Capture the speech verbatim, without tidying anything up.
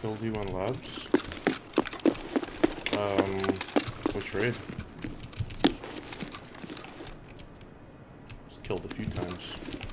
Killed you on labs? Um, which raid? Just killed a few times.